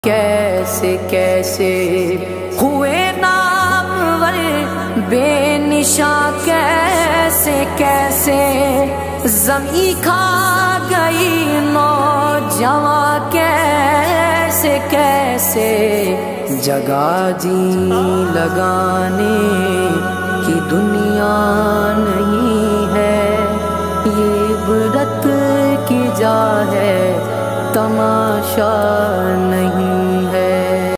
कैसे कैसे हुए नामवर बेनिशा, कैसे कैसे ज़मीं खा गई नौजवां, कैसे कैसे जगह जी लगाने की दुनिया नहीं है। ये इबरत की जा है तमाशा